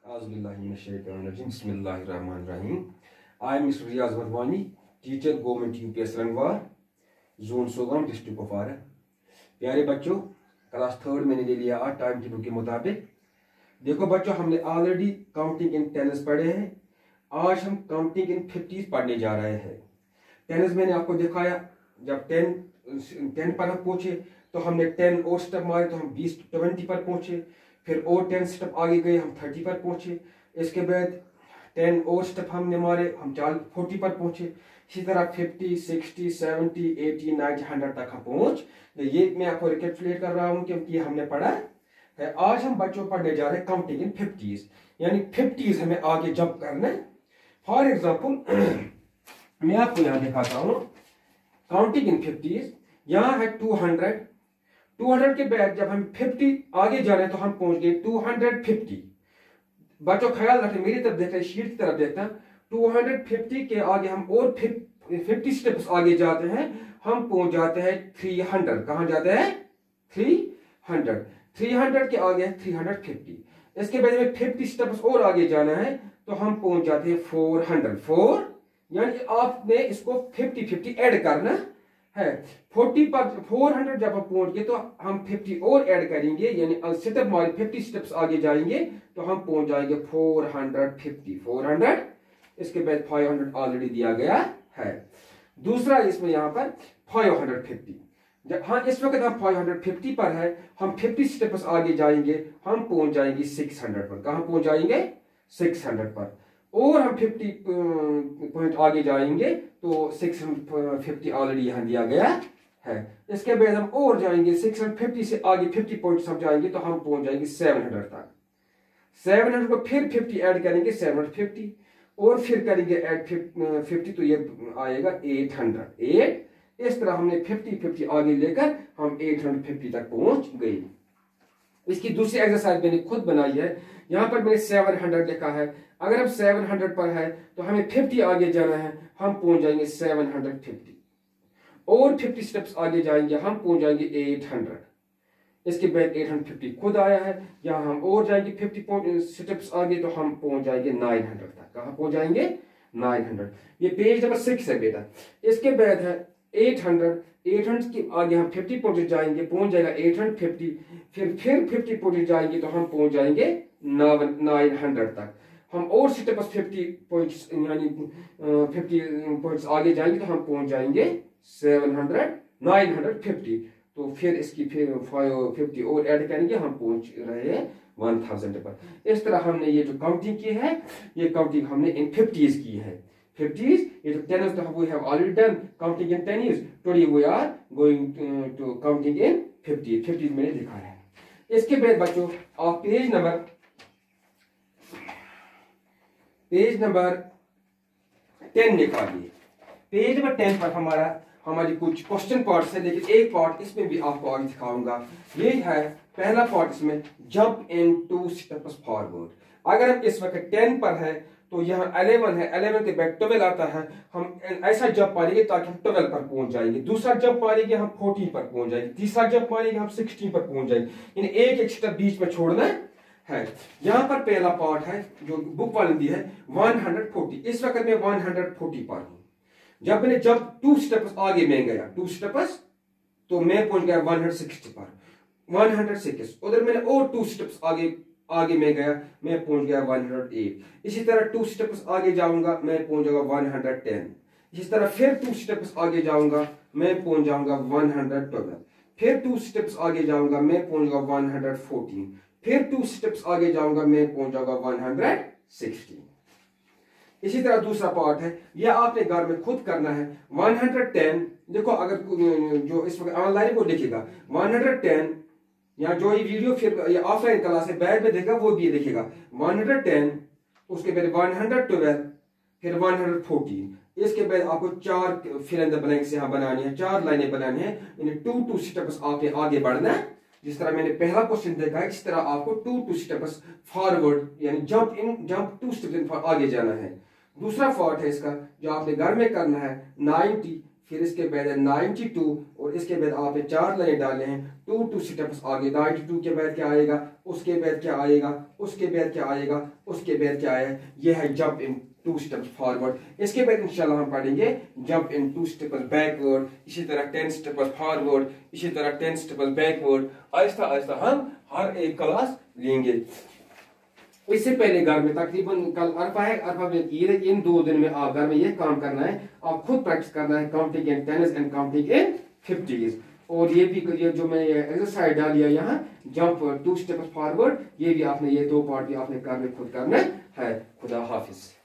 Bismillahirrahmanirrahim. I am Mr. Riyaz Wadwani, teacher government UPS Rangwar, zone Sogam district Kupwara. प्यारे बच्चों, class third मैंने ले लिया आज टाइम टेबल के मुताबिक। देखो बच्चों, हमने ऑलरेडी काउंटिंग इन टेंस पढ़े हैं। आज हम काउंटिंग इन 50s पढ़ने जा रहे हैं। टेंस मैंने आपको दिखाया, जब 10 पर हम पहुंचे तो हमने 10 और स्टेप मारे तो हम 20 पर पहुंचे। फिर और 10 स्टेप आगे गए, हम 30 पर पहुंचे। इसके बाद 10 और स्टेप हमने मारे, हम 40 पर पहुंचे। इसी तरह 50, 60, 70, 80, 90, 100 तक हम पहुंच। ये मैं आपको रिकैपिचुलेट कर रहा हूं क्योंकि ये हमने पढ़ा है। आज हम बच्चों पढ़ने जा रहे हैं काउंटिंग इन 50s, यानी 50s हमें आगे जंप करना है। फॉर एग्जाम्पल मैं आपको यहां दिखाता हूं काउंटिंग इन 50s। यहां है 200। 200 के बाद जब हम 50 आगे जा रहे हैं तो हम पहुंच गए 250। बच्चों ख्याल रखें, मेरी तरफ देखते, शीट की तरफ देखते हैं। 250 के आगे हम और 50 स्टेप्स आगे जाते हैं, हम पहुंच जाते हैं 300। कहां जाते हैं? 300। 300 के आगे है 350। इसके बाद में 50 स्टेप्स और आगे जाना है तो हम पहुंच जाते हैं 400। यानी आपने इसको 50-50 ऐड करना है। 40 पर 400 जब हम पहुंच गए तो हम 50 और ऐड करेंगे, यानी स्टेप मारे 50 स्टेप्स आगे जाएंगे तो हम पहुंच जाएंगे 450। इसके बाद 500 ऑलरेडी दिया गया है। दूसरा इसमें यहां पर 550। जब हाँ इस वक्त हम 550 पर है, हम 50 स्टेप्स आगे जाएंगे, हम पहुंच जाएंगे 600 पर। कहां पहुंच जाएंगे? 600 पर। और हम 50 पॉइंट आगे जाएंगे तो 650 ऑलरेडी यहां दिया गया है। इसके बाद हम और जाएंगे 650 से आगे 50 पॉइंट्स हम जाएंगे तो हम पहुंच जाएंगे 700 तक। 700 को फिर 50 ऐड करेंगे 750 और फिर करेंगे ऐड 50 तो ये आएगा 800। इस तरह हमने 50-50 आगे लेकर हम 850 तक पहुंच गए। इसकी दूसरी एक्सरसाइज मैंने खुद बनाई है। यहां पर मैंने 700 लिखा है। अगर हम 700 पर है तो हमें 50 आगे जाना है, हम पहुंच जाएंगे 750 और 50 स्टेप्स आगे जाएंगे, हम पहुंच जाएंगे 800। इसके बाद 850 खुद आया है। यहां हम और जाएंगे 50 स्टेप्स आगे तो हम पहुंच जाएंगे 900 तक। कहां पहुंच जाएंगे? 900। ये पेज नंबर 6 है बेटा। इसके बाद है 800 के आगे हम 50 पॉइंट जाएंगे, पहुंच जाएगा 850। फिर 50 पॉइंट जाएंगे तो हम पहुंच जाएंगे 900 तक। हम और स्टेप्स 50 पॉइंट्स यानी 50 पॉइंट्स आगे जाएंगे तो हम पहुंच जाएंगे 950। तो फिर इसकी फिर 50 और ऐड करेंगे, हम पहुंच रहे हैं 1000 पर। इस तरह हमने ये जो काउंटिंग की है, ये काउंटिंग हमने इन 50s की है। 50s, ये जो 10s we have already done counting in 10 years. Today we are going to counting in 50s. 50s मैंने दिखाया है। इसके बाद बच्चों आप पेज नंबर 10 निकालिए। पेज नंबर 10 पर हमारी कुछ क्वेश्चन पार्ट्स है, लेकिन एक पार्ट इसमें भी आपको आगे दिखाऊंगा। ये है पहला पार्ट, इसमें जंप इन 2 स्टेप्स फॉरवर्ड। अगर हम इस वक्त 10 पर है तो यहाँ 11 है, 11 के बाद 12 आता है। हम ऐसा जंप मारेंगे ताकि हम 12 पर पहुंच जाएंगे। दूसरा जंप मारेंगे हम 14 पर पहुंच जाएंगे। तीसरा जंप मारेंगे हम 16 पर पहुंच जाएंगे। यानी एक स्टेप बीच में छोड़ना है। यहाँ पर पहला पार्ट है जो बुक वाले दी है 140। इस वक्त मैं 140 पर हूं। जब मैंने 2 स्टेप्स आगे में गया, 2 स्टेप्स, तो मैं पहुंच गया 160 पर। 106 उधर मैंने और 2 स्टेप्स आगे में गया, मैं पहुंच गया 108। इसी तरह 2 स्टेप्स आगे जाऊंगा, मैं पहुंच जाऊंगा 110। इसी तरह फिर 2 स्टेप्स आगे जाऊंगा, मैं पहुंच जाऊंगा 112। फिर 2 स्टेप्स आगे जाऊंगा, मैं पहुंच जाऊंगा 114। फिर 2 स्टेप्स आगे जाऊंगा, मैं पहुंच जाऊंगा 116। इसी तरह दूसरा पार्ट है, यह आपने घर में खुद करना है। 110 देखो, अगर जो इस वक्त ऑनलाइन को लिखेगा 110, या जो ये वीडियो फिर ये ऑफलाइन क्लास है बैग में देखेगा वो भी देखेगा। 110, उसके बाद 112, फिर 114। इसके बाद आपको 4 फिल इन द ब्लैंक्स यहाँ बनानी है, 4 लाइनें बनानी है। यानी 2 स्टेप्स आपने आगे बढ़ना है। जिस तरह मैंने पहला क्वेश्चन देखा है, इस तरह आपको 2 स्टेप्स फॉरवर्ड यानी जंप 2 स्टेप्स आगे जाना है। दूसरा पार्ट है इसका जो आपने घर में करना है 90, फिर इसके बाद है 92 और इसके बाद आपने 4 लाइन डाले हैं 2 स्टेप्स आगे। 92 के बाद क्या आएगा, उसके बाद क्या आएगा, उसके बाद क्या आएगा, उसके बाद क्या आएगा, ये है जंप इन 2 स्टेप्स फॉरवर्ड। इसके बाद इंशाल्लाह हम पढ़ेंगे जंप इन 2 स्टेप्स बैकवर्ड, इसी तरह 10 स्टेप्स फॉरवर्ड, इसी तरह 10 स्टेप्स बैकवर्ड। आहिस्ता आहिस्ता हम हर एक क्लास लेंगे। इससे पहले घर में तकरीबन कल अरफा है, अरफा में ईद है, इन 2 दिन में आप घर में ये काम करना है, आप खुद प्रैक्टिस करना है counting in 10s and counting in 50s। और ये भी ये जो मैं एक्सरसाइज डालिया यहाँ जंप 2 स्टेप्स फॉरवर्ड, ये भी आपने ये 2 पार्ट भी आपने घर में खुद करना है। खुदा हाफिज।